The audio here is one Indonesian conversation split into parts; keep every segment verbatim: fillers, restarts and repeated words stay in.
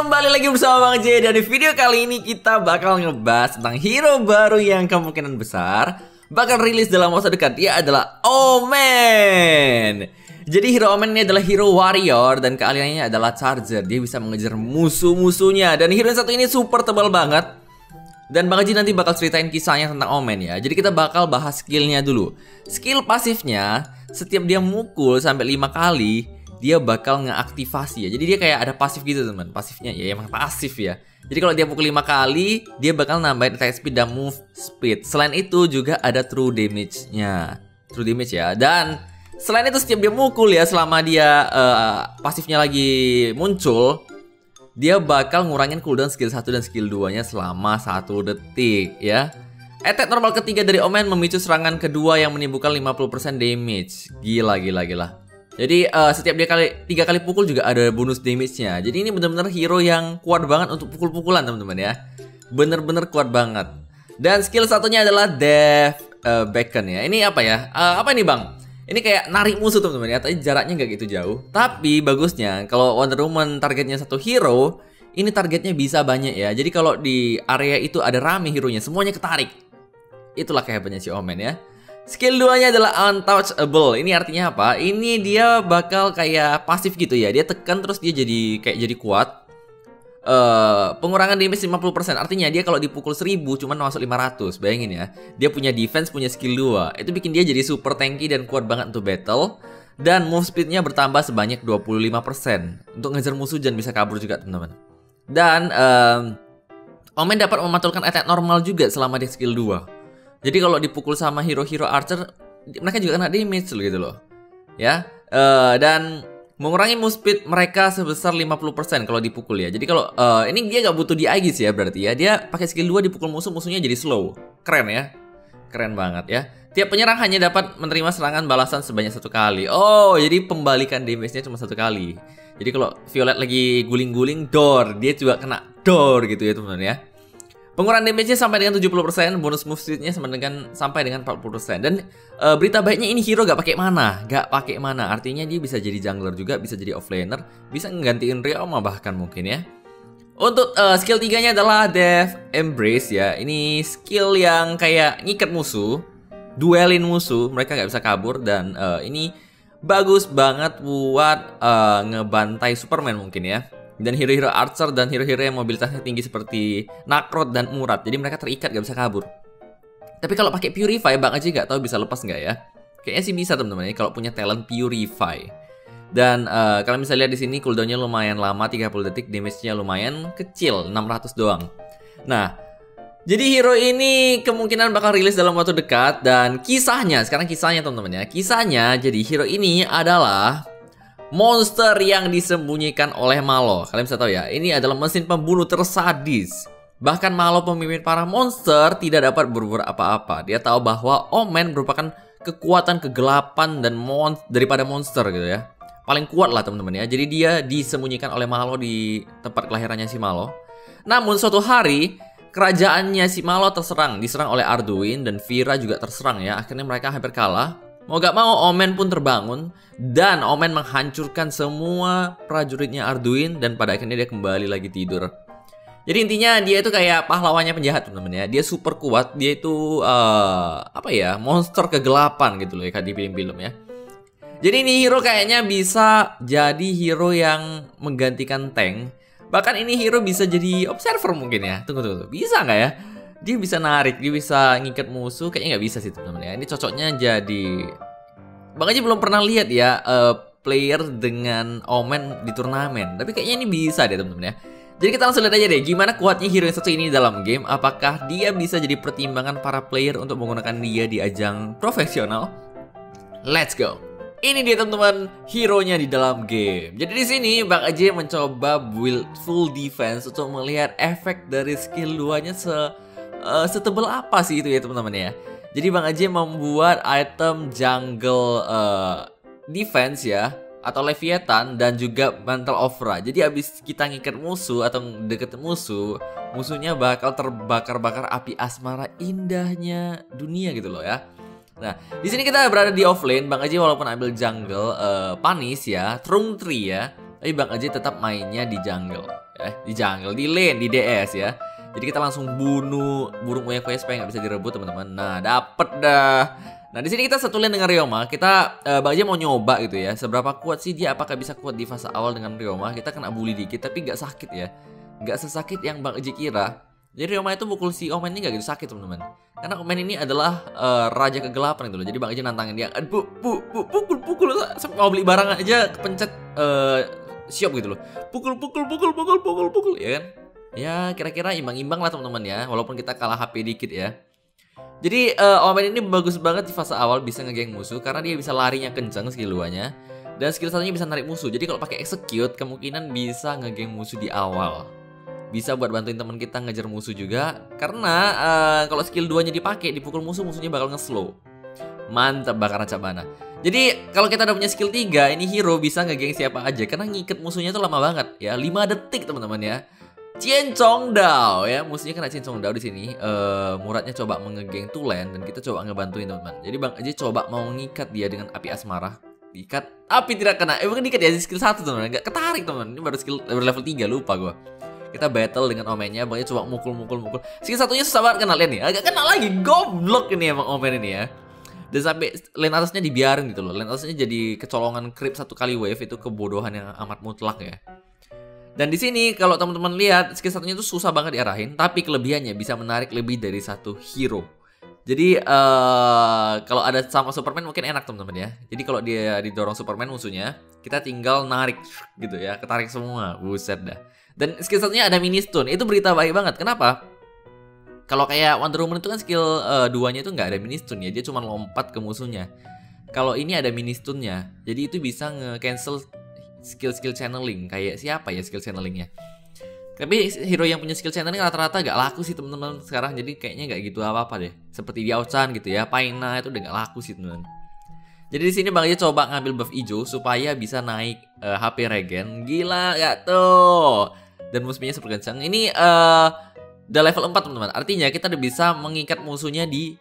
kembali lagi bersama Bang J. Dan di video kali ini kita bakal ngebahas tentang hero baru yang kemungkinan besar bakal rilis dalam masa dekat. Dia adalah Omen. Jadi hero Omen ini adalah hero warrior dan keahliannya adalah charger. Dia bisa mengejar musuh-musuhnya. Dan hero yang satu ini super tebal banget. Dan Bang J nanti bakal ceritain kisahnya tentang Omen ya. Jadi kita bakal bahas skillnya dulu. Skill pasifnya, setiap dia mukul sampai lima kali, dia bakal ngeaktivasi ya. Jadi dia kayak ada pasif gitu teman. Pasifnya ya emang pasif ya. Jadi kalau dia pukul lima kali, dia bakal nambahin attack speed dan move speed. Selain itu juga ada true damage-nya. True damage ya. Dan selain itu setiap dia mukul ya, selama dia uh, pasifnya lagi muncul, dia bakal ngurangin cooldown skill satu dan skill dua-nya selama satu detik ya. Attack normal ketiga dari Omen memicu serangan kedua yang menimbulkan lima puluh persen damage. Gila gila gila. Jadi uh, setiap dia kali tiga kali pukul juga ada bonus damage-nya. Jadi ini benar-benar hero yang kuat banget untuk pukul-pukulan teman-teman ya. Bener-bener kuat banget. Dan skill satunya adalah Death uh, Beacon ya. Ini apa ya? Uh, apa ini bang? Ini kayak narik musuh teman-teman ya. Tapi jaraknya nggak gitu jauh. Tapi bagusnya kalau Wonder Woman targetnya satu hero, ini targetnya bisa banyak ya. Jadi kalau di area itu ada rame hero-nya, semuanya ketarik. Itulah kehebatannya si Omen ya. Skill dua-nya adalah Untouchable. Ini artinya apa? Ini dia bakal kayak pasif gitu ya. Dia tekan terus dia jadi kayak jadi kuat. uh, Pengurangan damage lima puluh persen. Artinya dia kalau dipukul seribu cuman masuk lima ratus. Bayangin ya. Dia punya defense, punya skill dua. Itu bikin dia jadi super tanky dan kuat banget untuk battle. Dan move speed-nya bertambah sebanyak dua puluh lima persen. Untuk ngejar musuh dan bisa kabur juga teman-teman. Dan um, Omen dapat memantulkan attack normal juga selama dia skill dua. Jadi kalau dipukul sama hero-hero archer, mereka juga kena damage loh gitu loh. Ya, uh, dan mengurangi move speed mereka sebesar lima puluh persen kalau dipukul ya. Jadi kalau uh, ini dia nggak butuh di Aegis ya berarti ya. Dia pakai skill dua dipukul musuh, musuhnya jadi slow. Keren ya. Keren banget ya. Tiap penyerang hanya dapat menerima serangan balasan sebanyak satu kali. Oh, jadi pembalikan damage-nya cuma satu kali. Jadi kalau Violet lagi guling-guling door, dia juga kena door gitu ya teman-teman ya. Pengurangan damage-nya sampai dengan tujuh puluh persen, bonus move speed-nya sampai dengan sampai dengan empat puluh persen. Dan uh, berita baiknya ini hero gak pakai mana, gak pakai mana. Artinya dia bisa jadi jungler juga, bisa jadi offlaner, bisa nggantiin Ryoma bahkan mungkin ya. Untuk uh, skill tiganya adalah Death Embrace ya. Ini skill yang kayak ngikat musuh, duelin musuh, mereka gak bisa kabur. Dan uh, ini bagus banget buat uh, ngebantai Superman mungkin ya. Dan hero-hero archer dan hero-hero yang mobilitasnya tinggi seperti Nakrot dan Murat. Jadi mereka terikat gak bisa kabur. Tapi kalau pakai Purify, Bang aja gak tahu bisa lepas nggak ya. Kayaknya sih bisa teman-teman ya kalau punya talent Purify. Dan uh, kalian bisa lihat di sini cooldownnya lumayan lama, tiga puluh detik, damage-nya lumayan kecil, enam ratus doang. Nah, jadi hero ini kemungkinan bakal rilis dalam waktu dekat. Dan kisahnya, sekarang kisahnya teman-teman ya. Kisahnya, jadi hero ini adalah monster yang disembunyikan oleh Malo. Kalian bisa tahu ya, ini adalah mesin pembunuh tersadis. Bahkan Malo, pemimpin para monster, tidak dapat berbuat apa-apa. Dia tahu bahwa Omen merupakan kekuatan kegelapan dan mon daripada monster gitu ya. Paling kuat lah teman-teman ya. Jadi dia disembunyikan oleh Malo di tempat kelahirannya si Malo. Namun suatu hari kerajaannya si Malo terserang, diserang oleh Arduin dan Vira juga terserang ya. Akhirnya mereka hampir kalah. Mau gak mau Omen pun terbangun dan Omen menghancurkan semua prajuritnya Arduin dan pada akhirnya dia kembali lagi tidur. Jadi intinya dia itu kayak pahlawannya penjahat teman-teman ya. Dia super kuat, dia itu uh, apa ya, monster kegelapan gitu loh ya kayak di film-film ya. Jadi ini hero kayaknya bisa jadi hero yang menggantikan tank. Bahkan ini hero bisa jadi observer mungkin ya. Tunggu tunggu, tunggu. Bisa nggak ya? Dia bisa narik, dia bisa ngikat musuh. Kayaknya nggak bisa sih teman-teman ya. Ini cocoknya jadi, Bang aja belum pernah lihat ya uh, player dengan Omen di turnamen. Tapi kayaknya ini bisa deh teman-teman ya. Jadi kita langsung lihat aja deh gimana kuatnya hero yang satu ini dalam game. Apakah dia bisa jadi pertimbangan para player untuk menggunakan dia di ajang profesional? Let's go. Ini dia teman-teman hero-nya di dalam game. Jadi di sini Bang Aja mencoba build full defense untuk melihat efek dari skill dua-nya se Uh, setebal apa sih itu ya teman-teman ya. Jadi Bang Aja membuat item jungle uh, defense ya, atau Leviathan dan juga Mantle of Ra. Jadi abis kita ngikat musuh atau deket musuh, musuhnya bakal terbakar-bakar api asmara indahnya dunia gitu loh ya. Nah, di sini kita berada di offlane. Bang Aja walaupun ambil jungle uh, panis ya, Trung Tree ya, tapi Bang Aja tetap mainnya di jungle eh di jungle, di lane, di D S ya. Jadi kita langsung bunuh burung Uya-Kuya supaya nggak bisa direbut teman-teman. Nah dapet dah. Nah di sini kita satu lane dengan Ryoma. Kita uh, Bang Aji mau nyoba gitu ya. Seberapa kuat sih dia? Apakah bisa kuat di fase awal dengan Ryoma? Kita kena bully dikit tapi nggak sakit ya. Nggak sesakit yang Bang Aji kira. Jadi Ryoma itu mukul si Omen ini nggak gitu sakit teman-teman. Karena Omen ini adalah uh, raja kegelapan gitu loh. Jadi Bang Aji nantangin dia. Bu, bu, bu, pukul, pukul. Sampai mau beli barang aja kepencet uh, siop gitu loh. Pukul, pukul, pukul, pukul, pukul, pukul, ya kan? Ya kira-kira imbang-imbang lah teman-teman ya. Walaupun kita kalah H P dikit ya. Jadi uh, Omen ini bagus banget di fase awal bisa ngegeng musuh. Karena dia bisa larinya kencang skill dua-nya. Dan skill satunya bisa narik musuh. Jadi kalau pakai execute kemungkinan bisa ngegeng musuh di awal. Bisa buat bantuin teman kita ngejar musuh juga. Karena uh, kalau skill dua-nya dipakai dipukul musuh, musuhnya bakal nge-slow. Mantap bakar Cabana. Jadi kalau kita udah punya skill tiga, ini hero bisa ngegeng siapa aja. Karena ngiket musuhnya tuh lama banget ya. lima detik teman-teman ya. Ciencong Dao ya, musuhnya kena Ciencong Dao di sini. Uh, Muradnya coba mengegeng Tulen dan kita coba ngebantuin teman-teman. Jadi Bang Aji coba mau ngikat dia dengan api asmara. Diikat, tapi tidak kena. Eh bukan diikat ya, skill satu teman-teman. Gak ketarik teman-teman. Ini baru skill baru level tiga, lupa gue. Kita battle dengan Omennya, Bang Aji coba mukul-mukul-mukul. Skill satunya susah banget kena lane nih. Agak kena lagi, goblok ini emang Omen ini ya. Dan sampai lane atasnya dibiarin gitu loh. Lane atasnya jadi kecolongan creep satu kali wave, itu kebodohan yang amat mutlak ya. Dan di sini kalau teman-teman lihat skill satunya itu susah banget diarahin, tapi kelebihannya bisa menarik lebih dari satu hero. Jadi uh, kalau ada sama Superman mungkin enak teman-teman ya. Jadi kalau dia didorong Superman musuhnya, kita tinggal narik gitu ya, ketarik semua. Buset dah. Dan skill satunya ada mini stun. Itu berita baik banget. Kenapa? Kalau kayak Wonder Woman itu kan skill uh, duanya itu nggak ada mini stun ya, dia cuma lompat ke musuhnya. Kalau ini ada mini stunnya, jadi itu bisa nge-cancel skill-skill channeling. Kayak siapa ya skill channelingnya? Tapi hero yang punya skill channeling rata-rata gak laku sih teman-teman sekarang. Jadi kayaknya gak gitu apa-apa deh. Seperti Diao-chan gitu ya, Paina itu udah gak laku sih teman-teman. Jadi di sini Bang Aji coba ngambil buff hijau supaya bisa naik uh, H P regen. Gila gak tuh? Dan musuhnya super kencang. Ini uh, udah level empat teman-teman. Artinya kita udah bisa mengikat musuhnya di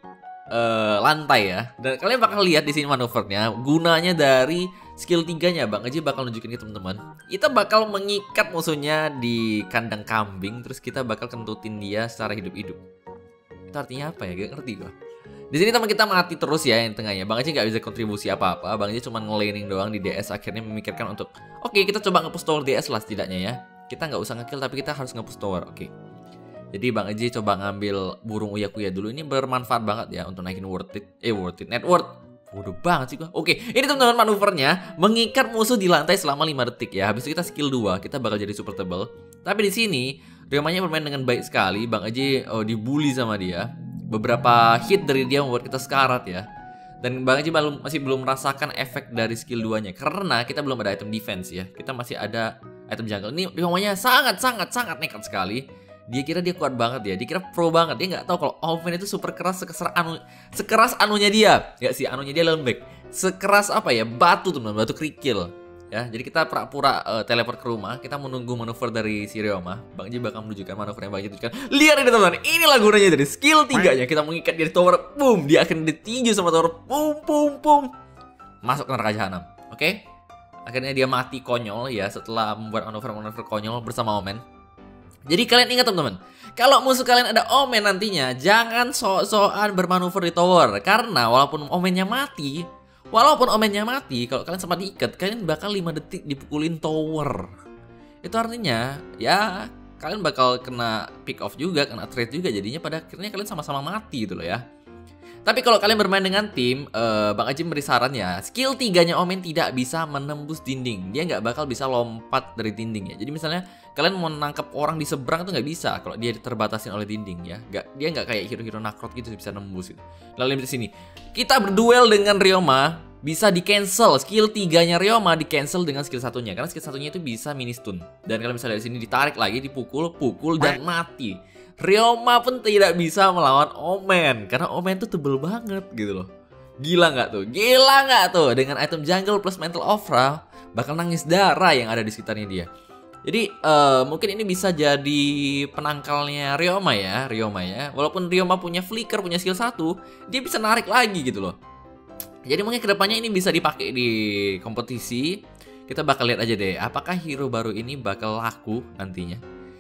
uh, lantai ya. Dan kalian bakal lihat di sini manuvernya. Gunanya dari skill tiganya Bang Aji bakal nunjukin ke teman-teman. Kita bakal mengikat musuhnya di kandang kambing, terus kita bakal kentutin dia secara hidup-hidup. Itu artinya apa ya? Gak ngerti gua. Di sini teman kita mati terus ya yang tengahnya. Bang Aji nggak bisa kontribusi apa-apa. Bang Aji cuma ngelaning doang di D S. Akhirnya memikirkan untuk oke okay, kita coba nge-push tower D S lah setidaknya ya. Kita nggak usah nge-kill tapi kita harus nge-push tower. Oke. Okay. Jadi Bang Aji coba ngambil burung Uya-Kuya dulu. Ini bermanfaat banget ya untuk naikin worth it. Eh worth it. Net worth. Bodoh banget sih gua. Oke, ini teman-teman manuvernya mengikat musuh di lantai selama lima detik ya. Habis itu kita skill dua, kita bakal jadi super tebal. Tapi di sini Ryomanya bermain dengan baik sekali. Bang Aji oh, dibully sama dia. Beberapa hit dari dia membuat kita sekarat ya. Dan Bang Aji belum, masih belum merasakan efek dari skill dua-nya karena kita belum ada item defense ya. Kita masih ada item jungle. Ini Ryomanya sangat sangat sangat nekat sekali. Dia kira dia kuat banget ya, dia kira pro banget. Dia nggak tahu kalau Omen itu super keras sekeras anu, sekeras anunya dia. Ya sih, anunya dia lembek. Sekeras apa ya? Batu teman-teman, batu kerikil. Ya, jadi kita pura-pura uh, teleport ke rumah. Kita menunggu manuver dari si Ryoma. Bang Ji bakal menunjukkan manuver yang Bang Ji tunjukkan. Lihat ini teman-teman, inilah gunanya dari skill tiganya. Kita mengikat dari tower, boom, dia akan ditinju sama tower, boom, boom, boom. Masuk ke neraka jahanam. Oke? Okay? Akhirnya dia mati konyol ya setelah membuat manuver-manuver konyol bersama Omen. Jadi kalian ingat teman-teman, kalau musuh kalian ada Omen nantinya, jangan sok-sokan bermanuver di tower. Karena walaupun Omennya mati, walaupun Omennya mati, kalau kalian sempat diikat, kalian bakal lima detik dipukulin tower. Itu artinya, ya kalian bakal kena pick off juga, kena trade juga. Jadinya pada akhirnya kalian sama-sama mati gitu loh ya. Tapi kalau kalian bermain dengan tim, uh, Bang Aji beri saran ya, skill tiganya Omen tidak bisa menembus dinding. Dia nggak bakal bisa lompat dari dinding ya. Jadi misalnya kalian mau nangkep orang di seberang itu nggak bisa kalau dia terbatasin oleh dinding ya. Nggak, dia nggak kayak hero-hero nakrot gitu bisa nembus gitu. Lalu di sini kita berduel dengan Ryoma, bisa di cancel. Skill tiganya Ryoma di cancel dengan skill satunya, karena skill satunya itu bisa mini stun. Dan kalian bisa lihat di sini ditarik lagi, dipukul, pukul dan mati. Ryoma pun tidak bisa melawan Omen karena Omen tuh tebel banget gitu loh. Gila nggak tuh? Gila nggak tuh? Dengan item jungle plus mental aura bakal nangis darah yang ada di sekitarnya dia. Jadi uh, mungkin ini bisa jadi penangkalnya Ryoma ya, Ryoma ya. Walaupun Ryoma punya flicker, punya skill satu, dia bisa narik lagi gitu loh. Jadi mungkin kedepannya ini bisa dipakai di kompetisi. Kita bakal lihat aja deh, apakah hero baru ini bakal laku nantinya.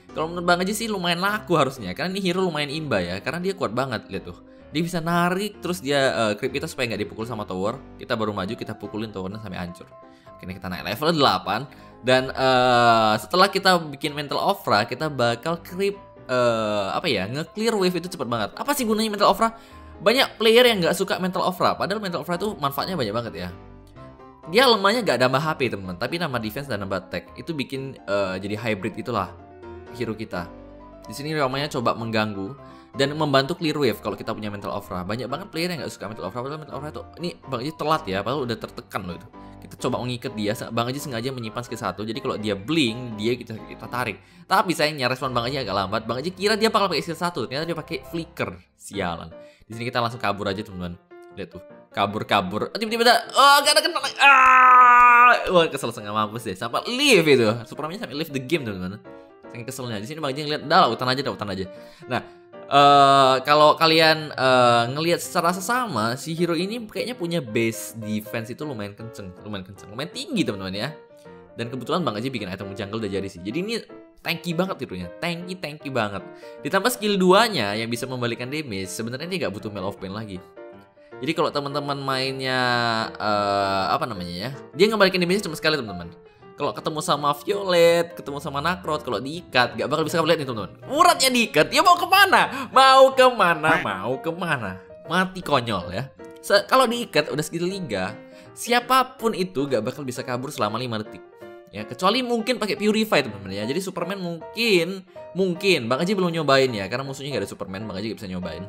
Kalau menurut Bang Aji sih lumayan laku harusnya, karena ini hero lumayan imba ya, karena dia kuat banget, lihat tuh. Dia bisa narik, terus dia uh, creep kita supaya nggak dipukul sama tower. Kita baru maju, kita pukulin towernya sampai hancur. Akhirnya kita naik level delapan. Dan uh, setelah kita bikin Mental Ofra, kita bakal creep uh, apa ya, nge-clear wave itu cepet banget. Apa sih gunanya Mental Ofra? Banyak player yang nggak suka Mental Ofra, padahal Mental Ofra itu manfaatnya banyak banget ya. Dia lemahnya nggak nambah H P teman-teman, tapi nambah defense dan nambah attack. Itu bikin uh, jadi hybrid itulah hero kita. Di sini namanya coba mengganggu dan membantu clear wave kalau kita punya Mental Ofra. Banyak banget player yang nggak suka Mental Ofra, padahal Mental Ofra itu ini Bang Aji telat ya, padahal udah tertekan loh itu. Kita coba mengikat dia, Bang Aji sengaja menyimpan skill satu. Jadi kalau dia blink, dia kita kita tarik. Tapi sayangnya respon Bang Aji agak lambat. Bang Aji kira dia bakal pakai skill satu, ternyata dia pakai flicker. Sialan. Di sini kita langsung kabur aja teman-teman. Lihat tuh, kabur-kabur. Tiba-tiba ada, oh gak ada kena. Ah, wah kesel setengah mampus deh. Sampai leave itu. Superman-nya sampai leave the game teman-teman. Saking keselnya. Di sini Bang Aji ngeliat, dah hutan aja, dah hutan aja. Nah, uh, kalau kalian uh, ngelihat secara sesama, si hero ini kayaknya punya base defense itu lumayan kenceng, lumayan kenceng, lumayan tinggi teman-teman ya. Dan kebetulan Bang Aji bikin item jungle udah jadi sih. Jadi ini tanky banget hero-nya, tanky tanky banget. Ditambah skill dua-nya yang bisa membalikan damage, sebenarnya dia nggak butuh Mail of Pain lagi. Jadi kalau teman-teman mainnya uh, apa namanya ya, dia ngebalikin damage cuma sekali teman-teman. Kalau ketemu sama Violet, ketemu sama Nakrot, kalau diikat, gak bakal bisa lihat nih teman-teman. Muratnya diikat, dia mau kemana? Mau kemana? Mau kemana? Mati konyol ya. Kalau diikat udah skill tiga, siapapun itu gak bakal bisa kabur selama lima detik. Ya, kecuali mungkin pakai Purify teman-teman ya. Jadi Superman mungkin, mungkin Bang Aji belum nyobain ya, karena musuhnya gak ada Superman, Bang Aji gak bisa nyobain.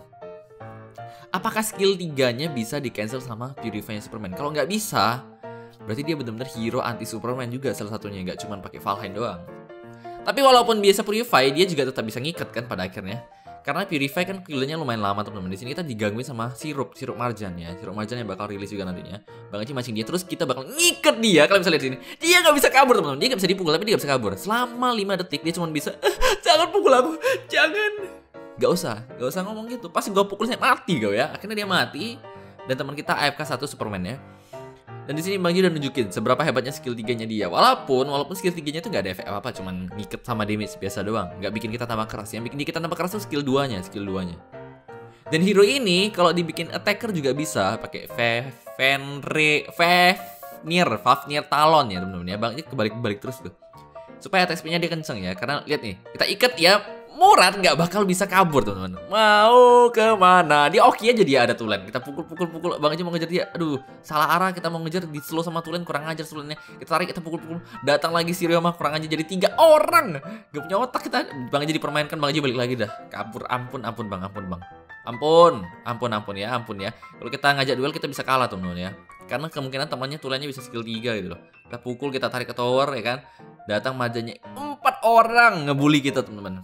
Apakah skill tiganya bisa di cancel sama Purify-nya Superman? Kalau nggak bisa, berarti dia benar-benar hero anti Superman juga salah satunya, nggak cuma pakai Valheim doang. Tapi walaupun biasa Purify, dia juga tetap bisa ngikat kan pada akhirnya. Karena Purify kan killnya lumayan lama teman-teman. Di sini kita digangguin sama sirup, sirup marjan ya. Sirup marjan yang bakal rilis juga nantinya. Bang Aji mancing dia, terus kita bakal ngikat dia. Kalian bisa lihat di sini. Dia nggak bisa kabur teman-teman. Dia nggak bisa dipukul, tapi dia nggak bisa kabur. Selama lima detik dia cuma bisa, jangan pukul aku, jangan. Gak usah, gak usah ngomong gitu. Pasti gue pukul saya mati gue ya. Akhirnya dia mati. Dan teman kita A F K satu Superman ya. Dan di sini Bang Aji udah nunjukin seberapa hebatnya skill tiganya dia. Walaupun walaupun skill tiganya itu gak ada efek apa-apa, cuman ngiket sama damage biasa doang. Gak bikin kita tambah keras. Yang bikin kita tambah keras tuh skill duanya, skill duanya. Dan hero ini kalau dibikin attacker juga bisa pakai Fenrir, Fafnir, Fafnir Talon ya teman-teman ya. Bang Aji kebalik-balik terus tuh. Supaya attack speed-nya dia kenceng ya. Karena lihat nih, kita ikat ya. Murat nggak bakal bisa kabur teman-teman. Mau kemana? Dia oke aja dia ada Tulen. Kita pukul-pukul-pukul. Bang Aji mau ngejar dia. Aduh, salah arah. Kita mau ngejar di slow sama Tulen, kurang ajar Tulennya. Kita tarik, kita pukul-pukul. Datang lagi si Ryoma, kurang aja jadi tiga orang. Gak punya otak kita. Bang Aji dipermainkan. Bang Aji balik lagi dah. Kabur. Ampun, ampun bang, ampun bang. Ampun, ampun, ampun ya, ampun ya. Kalau kita ngajak duel kita bisa kalah teman-teman ya. Karena kemungkinan temannya Tulennya bisa skill tiga gitu loh. Kita pukul, kita tarik ke tower ya kan. Datang majanya empat orang ngebully kita teman-teman.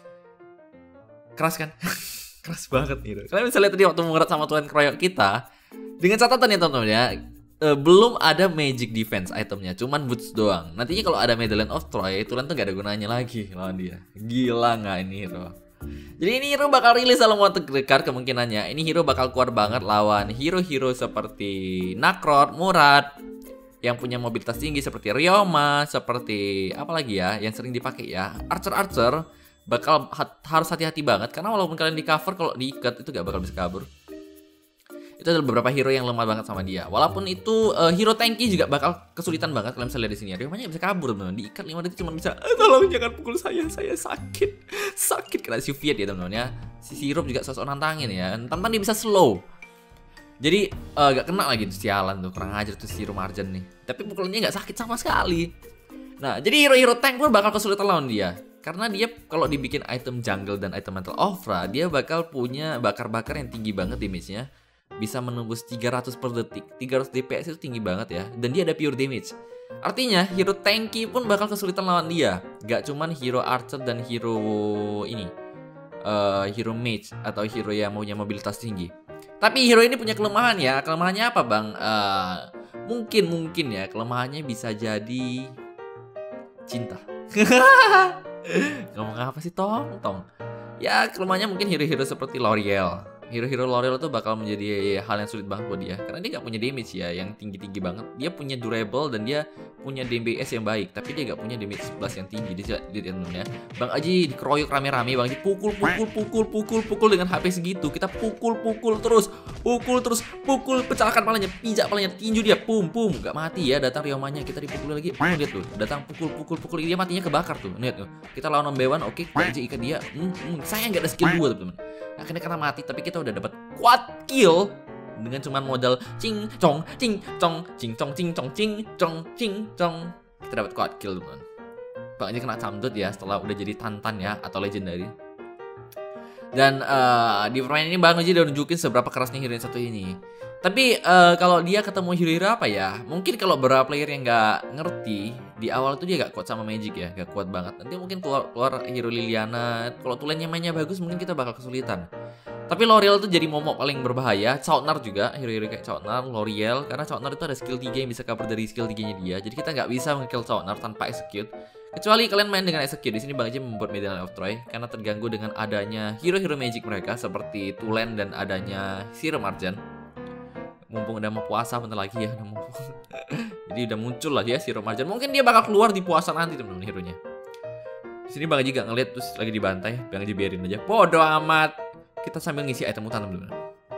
Keras kan? Keras banget gitu. Kalian bisa lihat tadi waktu mengerat sama Tuan Kroyok kita. Dengan catatan ya teman-teman ya, e, belum ada magic defense itemnya, cuman boots doang. Nantinya kalau ada Medallion of Troy, Tuan tuh gak ada gunanya lagi lawan dia. Gila nggak ini hero? Jadi ini hero bakal rilis dalam waktu dekat kemungkinannya. Ini hero bakal kuat banget lawan hero-hero seperti Nakrot, Murat, yang punya mobilitas tinggi seperti Ryoma, seperti apa lagi ya yang sering dipakai ya, Archer-Archer. Bakal harus hati-hati banget karena walaupun kalian di cover, kalau diikat itu gak bakal bisa kabur. Itu ada beberapa hero yang lemah banget sama dia. Walaupun itu uh, hero tanky juga bakal kesulitan banget. Kalian bisa lihat di sini. Ryomanya bisa kabur teman-teman. Diikat lima detik cuma bisa, eh, tolong jangan pukul saya, saya sakit, sakit kena si Fiat ya teman-teman ya. Si sirup juga sosok nantangin ya. Tantan dia bisa slow. Jadi uh, gak kena lagi tuh, sialan tuh, kurang ajar tuh si hero marjan nih. Tapi pukulannya gak sakit sama sekali. Nah, jadi hero-hero tank pun bakal kesulitan lawan dia. Karena dia kalau dibikin item jungle dan item Mental Ofra, dia bakal punya bakar-bakar yang tinggi banget damage-nya. Bisa menembus tiga ratus per detik. tiga ratus D P S itu tinggi banget ya. Dan dia ada pure damage. Artinya hero tanky pun bakal kesulitan lawan dia. Gak cuman hero archer dan hero ini uh, hero mage atau hero yang punya mobilitas tinggi. Tapi hero ini punya kelemahan ya. Kelemahannya apa bang? Uh, mungkin mungkin ya kelemahannya bisa jadi cinta. Ngomong apa sih Tong? Tong. Ya kelemahannya mungkin hero-hero seperti L'Oreal. Hero-hero L'Oreal itu bakal menjadi hal yang sulit banget buat dia, karena dia nggak punya damage ya yang tinggi-tinggi banget. Dia punya durable dan dia punya D B S yang baik, tapi dia nggak punya damage sebelas yang tinggi. Dia di temennya Bang Aji dikeroyok rame-rame, Bang Aji pukul pukul pukul pukul pukul dengan H P segitu. Kita pukul pukul terus, pukul terus, pukul, pecahkan palanya, pijak palanya, tinju dia, pum pum, nggak mati ya. Datang Ryomanya, kita dipukul lagi. Oh, lihat tuh, datang pukul pukul pukul, dia matinya kebakar tuh. Lihat tuh, kita lawan Ombewan, oke, Bang Aji ikat dia. Hmm, hmm, saya nggak ada skill dua teman-teman. Akhirnya karena mati, tapi kita udah dapat quad kill dengan cuman modal cing cong cing cong cing cong cing cong cing cong cing cong. Kita dapat quad kill teman. Bang Aji kena camdut ya setelah udah jadi Tantan ya atau legendary. Dan uh, di permainan ini Bang Aji udah nunjukin seberapa kerasnya hero yang satu ini. Tapi uh, kalau dia ketemu hero-hero apa ya, mungkin kalau beberapa player yang nggak ngerti di awal tuh dia gak kuat sama magic ya, gak kuat banget. Nanti mungkin keluar, keluar hero Liliana. Kalau tulennya mainnya bagus mungkin kita bakal kesulitan. Tapi L'Oreal tuh jadi momok paling berbahaya. Chaotnar juga, hero-hero kayak Chaotnar, L'Oreal. Karena Chaotnar itu ada skill tiga yang bisa cover dari skill tiga nya dia. Jadi kita nggak bisa nge-kill Chaotnar tanpa execute. Kecuali kalian main dengan execute. Di sini Bang Aji membuat Medallion of Troy karena terganggu dengan adanya hero-hero magic mereka seperti Tulen dan adanya Serum Argent. Mumpung udah mau puasa bentar lagi ya, udah mau jadi udah muncul lah ya Serum Argent. Mungkin dia bakal keluar di puasa nanti teman-teman hero-nya. Di sini Bang Aji gak ngeliat terus lagi dibantai, Bang Aji biarin aja. Bodoh amat. Kita sambil ngisi item hutan teman-teman.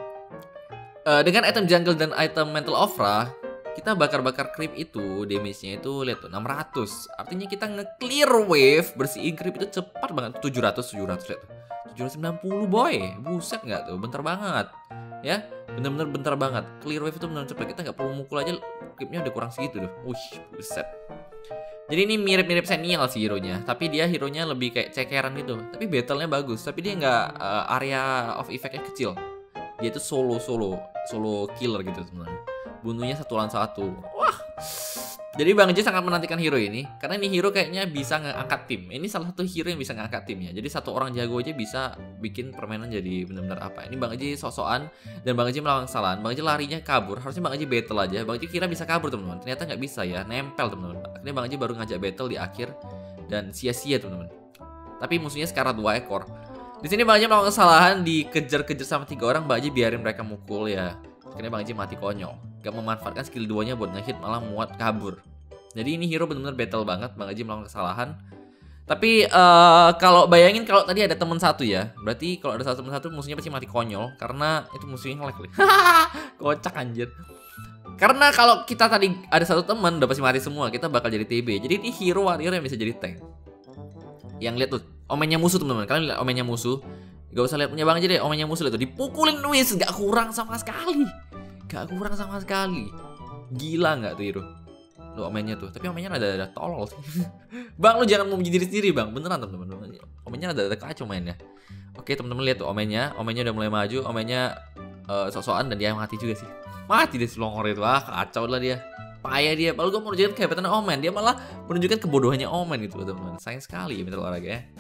Uh, dengan item jungle dan item mental Ofra, kita bakar-bakar creep itu, damage-nya itu lihat tuh enam ratus. Artinya kita nge-clear wave, bersihin creep itu cepat banget. tujuh ratus tujuh ratus lihat tuh. tujuh ratus sembilan puluh boy. Buset nggak tuh? Bentar banget. Ya, bener-bener bentar banget. Clear wave itu bener cepet. Kita nggak perlu mukul aja, creepnya udah kurang segitu tuh. Wih, buset. Jadi ini mirip-mirip Senial sih hero-nya, tapi dia hero-nya lebih kayak cekeran gitu. Tapi battle-nya bagus, tapi dia nggak uh, area of effect-nya kecil. Dia itu solo solo solo killer gitu sebenarnya. Bunuhnya satu lawan satu. Wah. Jadi Bang Aji sangat menantikan hero ini karena ini hero kayaknya bisa ngangkat tim. Ini salah satu hero yang bisa ngangkat timnya. Jadi satu orang jago aja bisa bikin permainan jadi benar-benar apa. Ini Bang Aji sok-sokan dan Bang Aji melawan kesalahan. Bang Aji larinya kabur. Harusnya Bang Aji battle aja. Bang Aji kira bisa kabur teman-teman. Ternyata nggak bisa ya. Nempel teman-teman. Akhirnya Bang Aji baru ngajak battle di akhir dan sia-sia teman-teman. Tapi musuhnya sekarang dua ekor. Di sini Bang Aji melawan kesalahan, dikejar-kejar sama tiga orang. Bang Aji biarin mereka mukul ya. Akhirnya Bang Aji mati konyol. Gak memanfaatkan skill duanya buat nge-hit, malah muat kabur. Jadi ini hero benar-benar battle banget. Bang Aji melawan kesalahan. Tapi uh, kalau bayangin kalau tadi ada teman satu ya, berarti kalau ada satu teman satu musuhnya pasti mati konyol karena itu musuhnya nge-lag. Kocak anjir. Karena kalau kita tadi ada satu teman udah pasti mati semua, kita bakal jadi T B. Jadi ini hero warrior yang bisa jadi tank. Yang lihat tuh omennya musuh teman-teman. Kalian lihat omennya musuh. Gak usah lihat punya Bang Aji deh, omennya musuh lihat tuh dipukulin Luis, gak kurang sama sekali. Gak kurang sama sekali. Gila nggak tuh hero? Lu omennya tuh, tapi omennya ada-ada tolol sih. Bang, lu jangan mau menjadi diri sendiri bang, beneran teman-teman. Omennya ada-ada kacau mainnya. Oke teman-teman lihat tuh omennya, omennya udah mulai maju, omennya uh, sok-sokan dan dia mati juga sih. Mati deh si Longor itu, ah kacau lah dia. Payah dia, kalau gue mau menunjukkan kehebatan Omen, dia malah menunjukkan kebodohannya Omen gitu teman-teman. Sayang sekali ya mitra olahraga ya.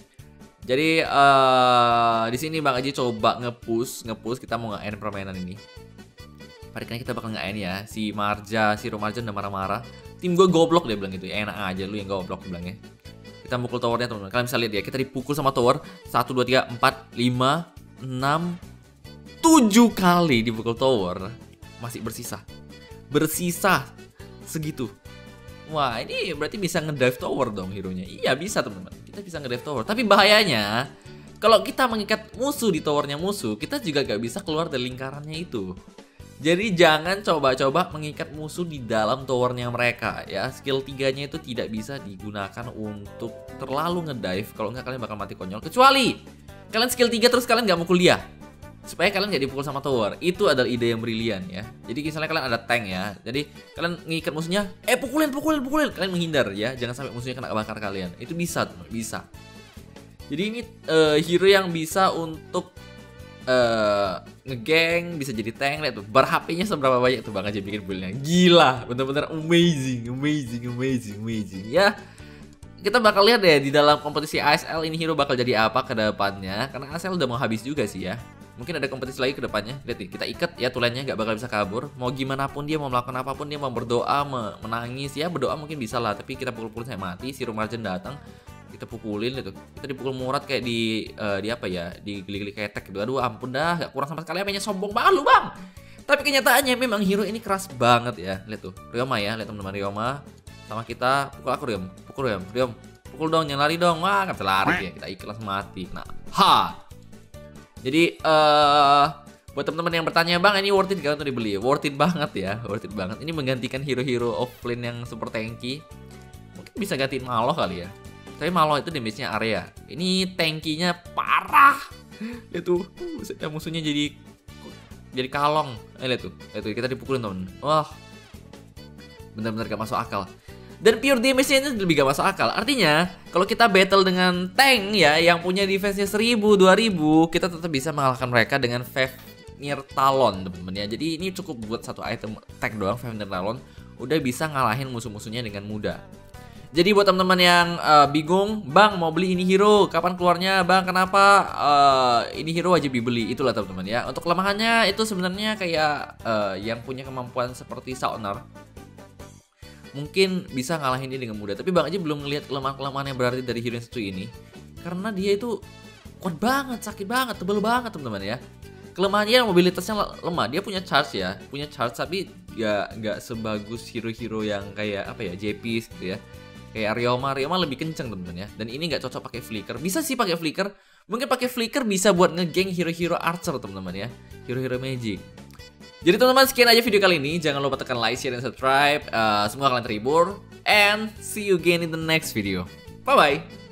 Jadi uh, di sini Bang Aji coba nge-push, nge-push kita mau nge-end permainan ini. Parikannya kita bakal nge-end ya. Si Marja, si Romarja udah marah-marah. Tim gue goblok dia bilang gitu. Ya, enak aja lu yang goblok bilangnya. Kita mukul towernya teman-teman. Kalian bisa lihat ya, kita dipukul sama tower satu, dua, tiga, empat, lima, enam, tujuh kali dipukul tower. Masih bersisa. Bersisa segitu. Wah, ini berarti bisa ngedive tower dong hero-nya. Iya, bisa teman-teman. Kita bisa ngedive tower. Tapi bahayanya, kalau kita mengikat musuh di towernya musuh, kita juga gak bisa keluar dari lingkarannya itu. Jadi jangan coba-coba mengikat musuh di dalam towernya mereka ya. Skill tiganya itu tidak bisa digunakan untuk terlalu ngedive. Kalau nggak kalian bakal mati konyol. Kecuali kalian skill tiga terus kalian nggak mukul dia, supaya kalian nggak dipukul sama tower. Itu adalah ide yang brilian ya. Jadi misalnya kalian ada tank ya, jadi kalian ngikat musuhnya, eh pukulin, pukulin, pukulin. Kalian menghindar ya, jangan sampai musuhnya kena bakar kalian. Itu bisa, bisa. Jadi ini uh, hero yang bisa untuk Uh, ngegeng, bisa jadi tank. Lihat tuh bar H P-nya seberapa banyak tuh Bang Aji bikin build-nya. Gila, bener-bener amazing, amazing, amazing, amazing. Ya, kita bakal lihat deh di dalam kompetisi A S L ini hero bakal jadi apa ke depannya. Karena A S L udah mau habis juga sih ya. Mungkin ada kompetisi lagi ke depannya. Lihat nih, kita ikat ya tulennya, nggak bakal bisa kabur. Mau gimana pun dia, mau melakukan apapun dia, mau berdoa, menangis ya, berdoa mungkin bisa lah. Tapi kita pukul-pukul saya mati, si Romarjen datang. Kita pukulin gitu. Kita dipukul Murad kayak di uh, di apa ya? Di geli-geli ketek gitu. Aduh ampun dah, gak kurang sama sekali. Apanya sombong banget lu, Bang. Tapi kenyataannya memang hero ini keras banget ya. Lihat tuh, Ryoma ya, lihat teman-teman Ryoma. Sama kita, pukul aku Ryom, pukul Ryom, Ryom. Pukul dong, jangan lari dong. Wah, nggak bisa lari ya. Kita ikhlas mati. Nah, ha. Jadi eh uh, buat teman-teman yang bertanya, Bang, ini worth it gak untuk dibeli? Worth it banget ya, worth it banget. Ini menggantikan hero-hero offlane yang super tanky. Mungkin bisa gantiin Malo kali ya. Tapi Malo itu damage-nya area. Ini tankinya parah. Lihat tuh, musuhnya jadi jadi kalong. Eh, lihat tuh, lihat tuh, kita dipukulin temen. Wah, bener-bener gak masuk akal. Dan pure damage-nya ini lebih gak masuk akal. Artinya, kalau kita battle dengan tank ya, yang punya defense-nya seribu, dua ribu, kita tetap bisa mengalahkan mereka dengan Fafnir Talon, teman-teman ya. Jadi ini cukup buat satu item tank doang, Fafnir Talon, udah bisa ngalahin musuh-musuhnya dengan mudah. Jadi buat teman-teman yang uh, bingung, Bang mau beli ini hero, kapan keluarnya, Bang? Kenapa uh, ini hero wajib dibeli? Itulah teman-teman ya. Untuk kelemahannya itu sebenarnya kayak uh, yang punya kemampuan seperti Saunar mungkin bisa ngalahin dia dengan mudah. Tapi Bang aja belum ngelihat kelemahan-kelemahan yang berarti dari hero yang satu ini, karena dia itu kuat banget, sakit banget, tebel banget teman-teman ya. Kelemahannya mobilitasnya lemah. Dia punya charge ya, punya charge tapi ya nggak sebagus hero-hero yang kayak apa ya, J P gitu ya. Kayak Ryoma, Ryoma lebih kenceng teman-teman ya. Dan ini nggak cocok pakai flicker. Bisa sih pakai flicker. Mungkin pakai flicker bisa buat ngegeng hero-hero archer teman-teman ya. Hero-hero magic. Jadi teman-teman sekian aja video kali ini. Jangan lupa tekan like, share, dan subscribe. Uh, semoga kalian terhibur. And see you again in the next video. Bye-bye.